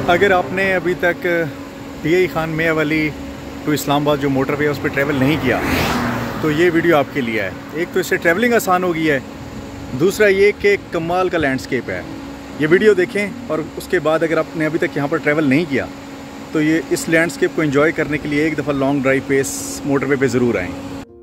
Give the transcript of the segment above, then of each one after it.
अगर आपने अभी तक टीआई खान मियां वाली टू इस्लामाबाद जो मोटरवे है उस पर ट्रैवल नहीं किया तो ये वीडियो आपके लिए है। एक तो इससे ट्रैवलिंग आसान हो गई है, दूसरा ये कि कमाल का लैंडस्केप है। ये वीडियो देखें और उसके बाद अगर आपने अभी तक यहाँ पर ट्रैवल नहीं किया तो ये इस लैंडस्केप को एंजॉय करने के लिए एक दफ़ा लॉन्ग ड्राइव पे इस मोटरवे पे ज़रूर आएँ।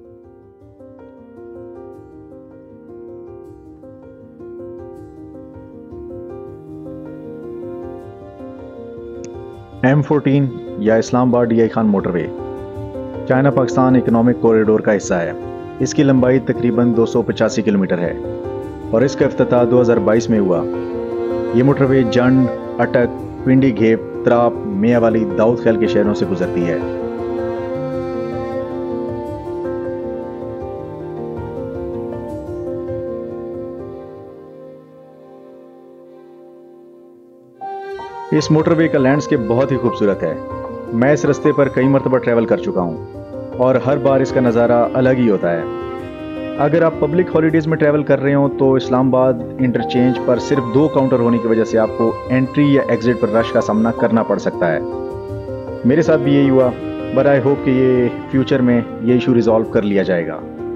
M14 या इस्लामाबाद टीआई खान motorway China Pakistan economic corridor का हिस्सा है। इसकी लंबाई तकरीबन 285 किलोमीटर है और इसका इफ्तिताह 2022 में हुआ। ये मोटरवे जंड, अटक, पिंडी घेप, त्राप, मियांवाली, दाऊद खैल के शहरों से गुजरती है। इस मोटरवे का लैंडस्केप बहुत ही खूबसूरत है। मैं इस रास्ते पर कई मरतबा ट्रैवल कर चुका हूँ और हर बार इसका नज़ारा अलग ही होता है। अगर आप पब्लिक हॉलीडेज़ में ट्रैवल कर रहे हो तो इस्लामाबाद इंटरचेंज पर सिर्फ 2 काउंटर होने की वजह से आपको एंट्री या एग्जिट पर रश का सामना करना पड़ सकता है। मेरे साथ भी यही हुआ, बट आई होप कि ये फ्यूचर में ये इशू रिजॉल्व कर लिया जाएगा।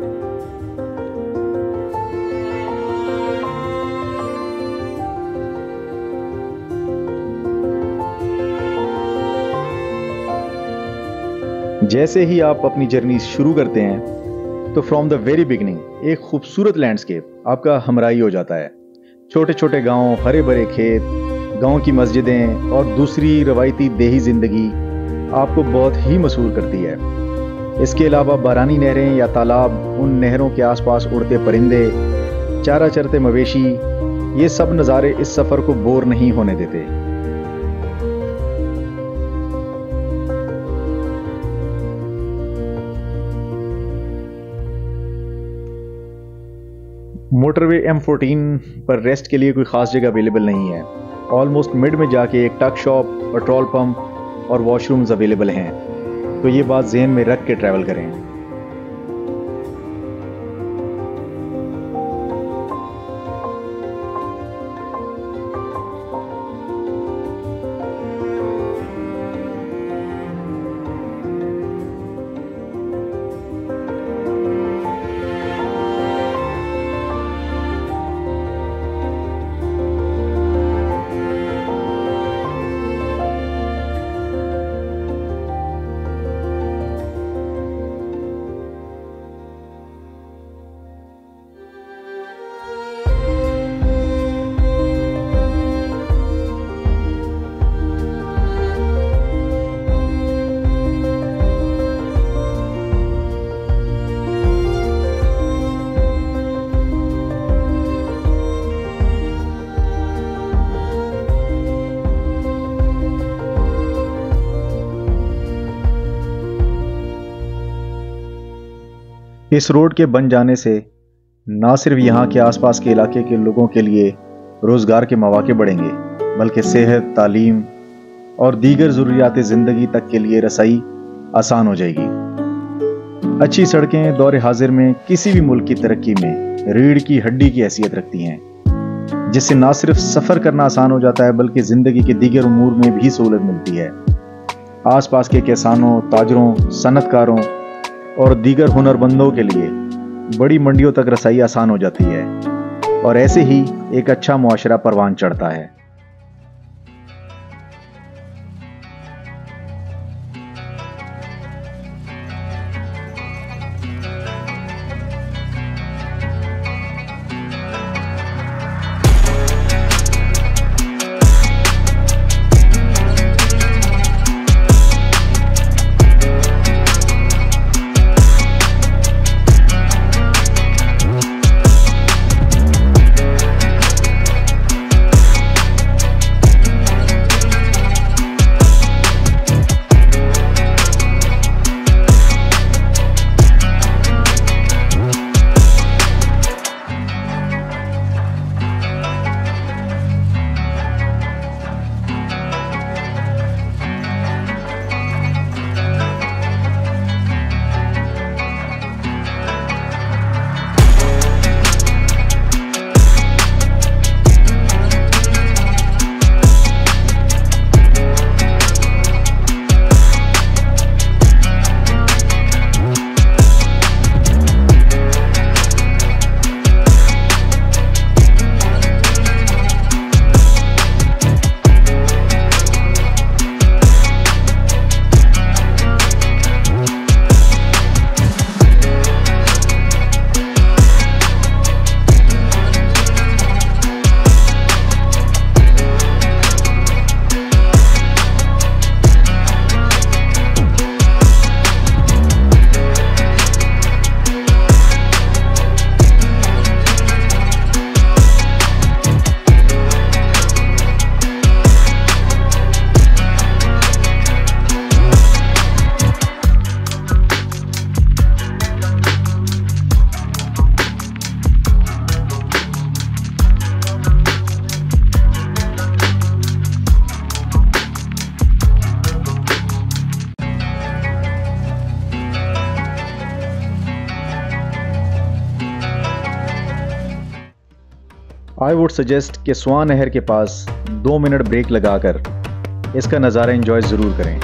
जैसे ही आप अपनी जर्नी शुरू करते हैं तो फ्रॉम द वेरी बिगिनिंग एक खूबसूरत लैंडस्केप आपका हमराही हो जाता है। छोटे छोटे गांव, हरे भरे खेत, गांव की मस्जिदें और दूसरी रवायती देही जिंदगी आपको बहुत ही मशहूर करती है। इसके अलावा बारानी नहरें या तालाब, उन नहरों के आसपास उड़ते परिंदे, चारा चरते मवेशी, ये सब नज़ारे इस सफ़र को बोर नहीं होने देते। मोटरवे M14 पर रेस्ट के लिए कोई ख़ास जगह अवेलेबल नहीं है। ऑलमोस्ट मिड में जाके एक टक शॉप, पेट्रोल पंप और वॉशरूम्स अवेलेबल हैं, तो ये बात ज़हन में रख के ट्रैवल करें। इस रोड के बन जाने से ना सिर्फ यहाँ के आसपास के इलाके के लोगों के लिए रोज़गार के मौके बढ़ेंगे, बल्कि सेहत, तालीम और दीगर ज़रूरियात ज़िंदगी तक के लिए रसाई आसान हो जाएगी। अच्छी सड़कें दौर हाजिर में किसी भी मुल्क की तरक्की में रीढ़ की हड्डी की हैसियत रखती हैं, जिससे ना सिर्फ सफ़र करना आसान हो जाता है बल्कि ज़िंदगी के दीगर उमूर में भी सहूलत मिलती है। आसपास के किसानों, ताजरों, सनतकारों और दीगर हुनरमंदों के लिए बड़ी मंडियों तक रसाई आसान हो जाती है और ऐसे ही एक अच्छा मुआशरा परवान चढ़ता है। आई वुड सजेस्ट कि स्वान नहर के पास 2 मिनट ब्रेक लगाकर इसका नज़ारा एंजॉय ज़रूर करें।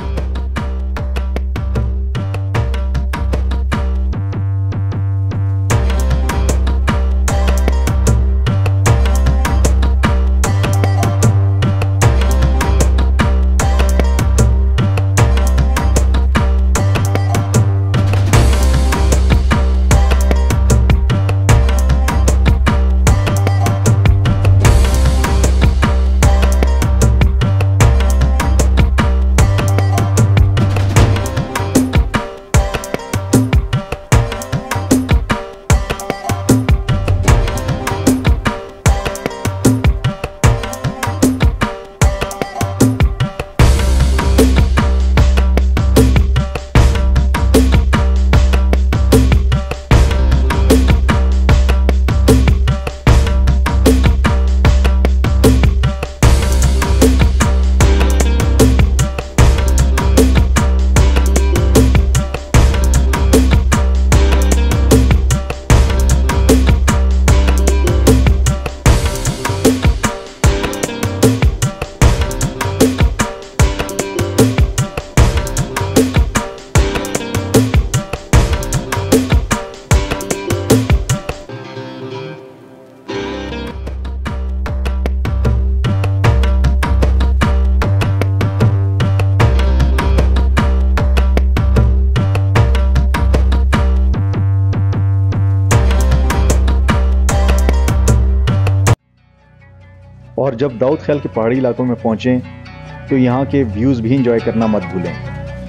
और जब दाऊद ख्याल के पहाड़ी इलाकों में पहुंचें तो यहाँ के व्यूज़ भी इंजॉय करना मत भूलें।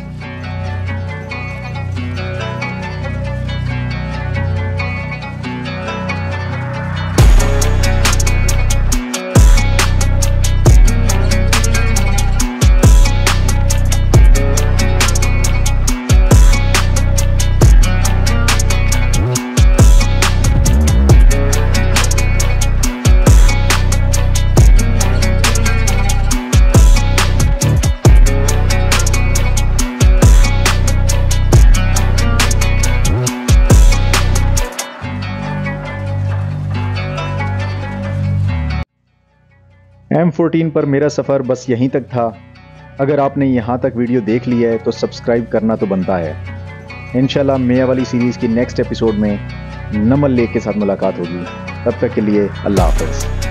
M14 पर मेरा सफ़र बस यहीं तक था। अगर आपने यहाँ तक वीडियो देख लिया है तो सब्सक्राइब करना तो बनता है। इंशाल्लाह मियाँ वाली सीरीज़ की नेक्स्ट एपिसोड में नमल लेक के साथ मुलाकात होगी। तब तक के लिए अल्लाह हाफ़िज़।